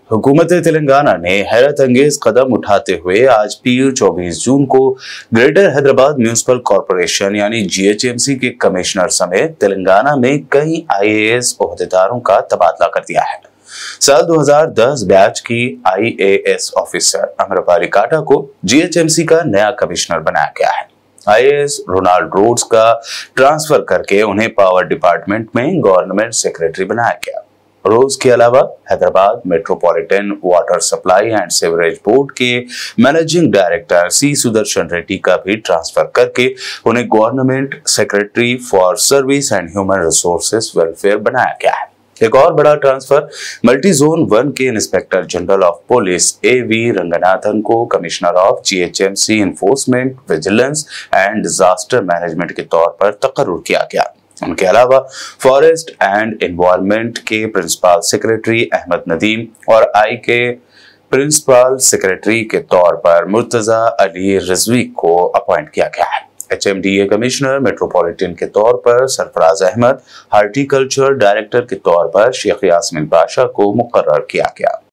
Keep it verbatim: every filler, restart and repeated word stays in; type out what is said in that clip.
हुकूमत तेलंगाना ने हैरत अंगेज कदम उठाते हुए आज पीर चौबीस जून को ग्रेटर हैदराबाद म्यूनिसिपल कॉरपोरेशन यानी जीएचएमसी के कमिश्नर समेत तेलंगाना में कई आईएएस ओहदेदारों का तबादला कर दिया है। साल दो हज़ार दस बैच की आईएएस ऑफिसर अमरपाली काटा को जीएचएमसी का नया कमिश्नर बनाया गया है। आईएएस रोनाल्ड रोड्स का ट्रांसफर करके उन्हें पावर डिपार्टमेंट में गवर्नमेंट सेक्रेटरी बनाया गया। रोज के अलावा Hyderabad metropolitan water supply and sewerage board के managing director C Sudarshan Reddy का भी ट्रांसफर करके उन्हें government secretary for service and human resources welfare बनाया गया है। एक और बड़ा ट्रांसफर मल्टी जोन वन के inspector general of police A V Ranganathan को commissioner of GHMC enforcement vigilance and disaster management के तौर पर तकर्रुर किया गया। उनके अलावा फॉरेस्ट एंड एनवायरनमेंट के प्रिंसिपल सेक्रेटरी अहमद नदीम और आई के प्रिंसिपल सेक्रेटरी के तौर पर मुर्तजा अली रिजवी को अपॉइंट किया गया है। एचएमडीए कमिश्नर मेट्रोपॉलिटन के तौर पर सरफराज अहमद, हार्टिकल्चर डायरेक्टर के तौर पर शेख यास्मीन पाशा को मुकर्रर किया गया।